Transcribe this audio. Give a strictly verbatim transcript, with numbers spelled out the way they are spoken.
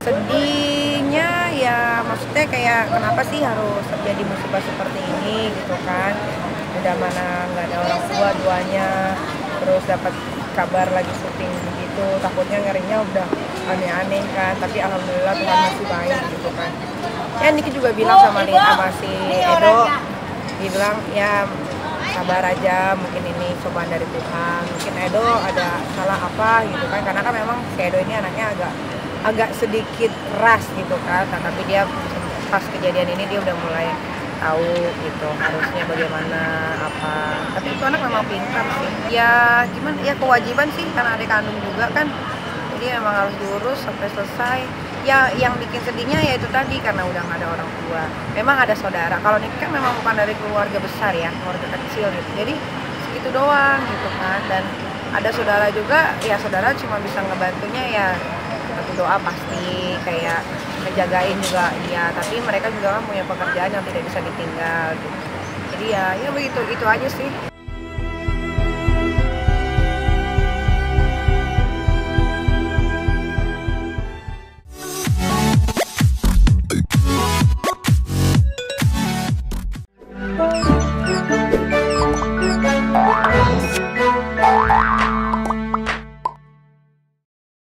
sedihnya ya maksudnya kayak kenapa sih harus terjadi musibah seperti ini gitu kan, udah mana nggak ada orang tua duanya, terus dapat kabar lagi syuting begitu, takutnya ngerinya udah aneh-aneh kan, tapi alhamdulillah Tuhan masih baik gitu kan. Ya Niki juga bilang sama Lin sama si Edo, dia bilang ya sabar aja, mungkin ini cobaan dari Tuhan, mungkin Edo ada salah apa gitu kan, karena kan memang si Edo ini anaknya agak agak sedikit keras gitu kan, nah, tapi dia pas kejadian ini dia udah mulai tahu gitu harusnya bagaimana apa, tapi itu anak memang pintar sih ya, gimana ya kewajiban sih karena adik kandung juga kan, jadi emang harus diurus sampai selesai. Ya yang bikin sedihnya ya itu tadi karena udah nggak ada orang tua, memang ada saudara, kalau Niki kan memang bukan dari keluarga besar ya, keluarga kecil gitu, jadi segitu doang gitu kan, dan ada saudara juga ya, saudara cuma bisa ngebantunya ya satu doa pasti, kayak ngejagain juga ya, tapi mereka juga kan punya pekerjaan yang tidak bisa ditinggal gitu. Jadi ya ya begitu, itu aja sih.